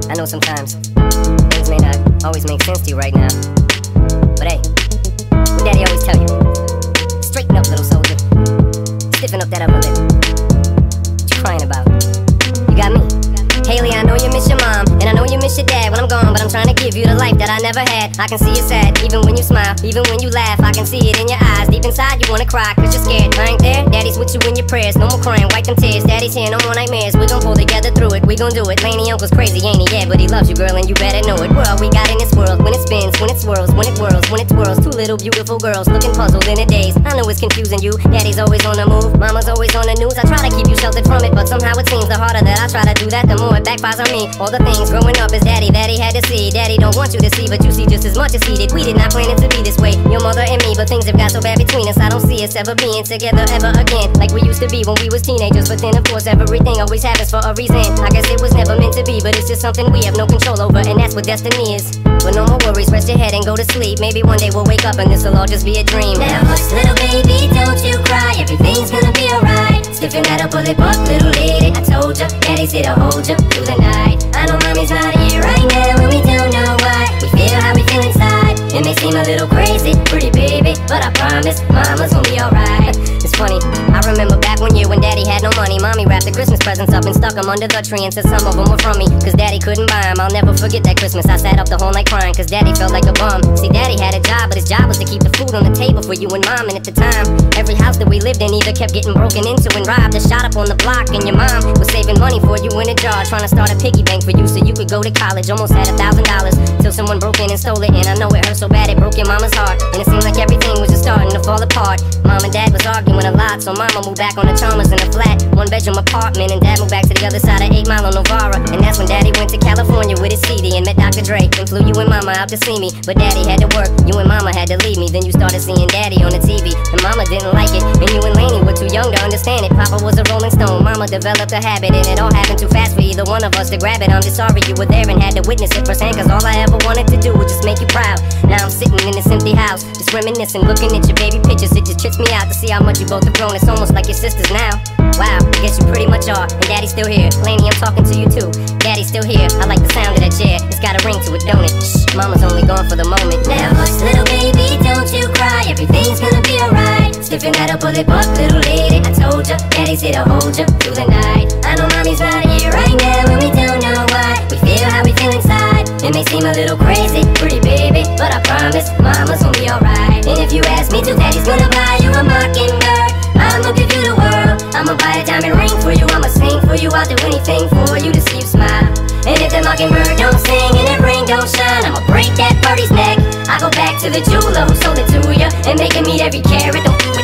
I know sometimes things may not always make sense to you right now, but hey, what Daddy always tell you: straighten up, little soldier. Stiffen up that upper lip. What you crying about? You got me. Haley, I know you miss your mom, and I know you miss your dad when I'm gone, but I'm trying to give you the life that I never had. I can see you sad, even when you smile, even when you laugh. I can see it in your eyes, deep inside you wanna cry, cause you're scared. I ain't there, Daddy's with you in your prayers. No more crying, wipe them tears. Daddy's here, no more nightmares. We gon' pull together through it, we gon' do it. Laney Uncle's crazy, ain't he? Yeah, but he loves you, girl, and you better know it. We're all we got in this world, when it spins, when it swirls, when it whirls, when it twirls. Two little beautiful girls looking puzzled in a daze. I know it's confusing you, Daddy's always on the move, Mama's always on the news. I try to keep you sheltered from it, but somehow it seems the harder that I try to do that, the more it backfires on me. All the things growing up is Daddy that he had to see. Daddy don't want you to see, but you see just as much as he did. We did not plan it to be this way, your mother and me, but things have got so bad between us. I don't see us ever being together ever again, like we used to be when we was teenagers. But then of course everything always happens for a reason. I guess it was never meant to be, but it's just something we have no control over, and that's what destiny is. But no more worries, rest your head and go to sleep. Maybe one day we'll wake up and this'll all just be a dream. Now hush, little baby, don't you cry, everything's gonna be alright. Stiffen that upper lip up, little lady. I told ya, Daddy's here to hold ya through the night. I know mommy's not here right now, and we don't know why. We feel how we feel inside. It may seem a little crazy, pretty baby, but I promise mama's gonna be alright. It's funny, I remember back one year when Daddy had no money. Mommy wrapped the Christmas presents up and stuck them under the tree and said some of them were from me, cause Daddy couldn't buy them. I'll never forget that Christmas. I sat up the whole night crying, cause Daddy felt like a bum. See, Daddy had a job, but his job was to keep the food on the table for you and Mom. And at the time, every house that we lived in either kept getting broken into and robbed or shot up on the block. And your mom was saving money for you in a jar, trying to start a piggy bank for you so you could go to college. Almost had $1,000 till someone broke in and stole it. And I know it hurt so bad it broke your mama's heart, and it seemed like everything was just starting to fall apart. Mom and Dad was arguing a lot, so Mama moved back on the Chalmers in a flat, one-bedroom apartment, and Dad moved back to the other side of 8 Mile on Novara. And that's when Daddy went to California with his CD and met Dr. Dre, and flew you and Mama out to see me. But Daddy had to work, you and Mama had to leave me. Then you started seeing Daddy on the TV, and Mama didn't like it, and you and Laney were too young to understand it. Papa was a Rolling Stone, Mama developed a habit, and it all happened too fast for either one of us to grab it. I'm just sorry you were there and had to witness it firsthand, cause all I ever wanted to do was just make you proud. Now I'm sitting in this empty house, just reminiscing, looking at your baby pictures. It just trips me out to see how much you both have grown. It's almost like your sisters now. Wow, I guess you pretty much are, and Daddy's still here. Laney, I'm talking to you too. Daddy's still here, I like the sound of that chair. It's got a ring to it, don't it? Shh, Mama's only gone for the moment. Now hush, little baby, don't you cry, everything's gonna be alright. Stiffen that upper lip up, little lady. I told ya, Daddy's here to hold ya through the night. I know mommy's not here right now, and we don't know why. We feel how we feel inside. It may seem a little crazy, pretty baby, but I promise mama's gonna be alright. And if you ask me to, Daddy's gonna buy you a mockingbird. I'ma give you the world, I'ma buy a diamond ring for you, I'ma sing for you, I'll do anything for you to see you smile. And if the mockingbird don't sing and that ring don't shine, I'ma break that birdie's neck. I go back to the jeweler who sold it to ya and make him meet every carat. Don't